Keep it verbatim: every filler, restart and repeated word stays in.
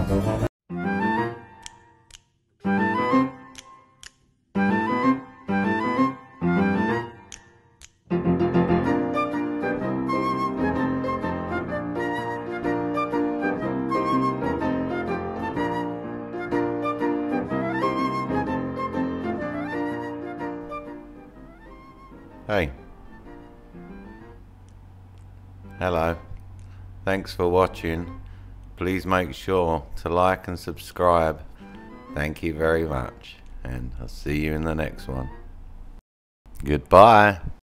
Hey. Hello. Thanks for watching. Please make sure to like and subscribe. Thank you very much. And I'll see you in the next one. Goodbye.